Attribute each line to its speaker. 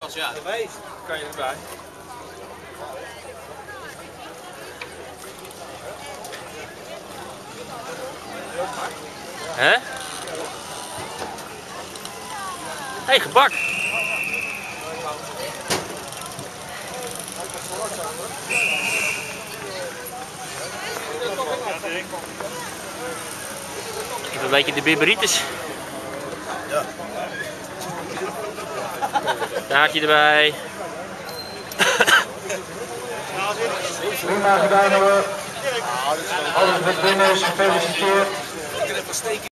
Speaker 1: Ja, geweest. Kan je erbij.
Speaker 2: Hè? Hey, gebak! Even een beetje de biberitis.
Speaker 3: Ja.
Speaker 2: Taartje erbij.
Speaker 4: Prima gedaan hoor. Alles met binnen is gefeliciteerd.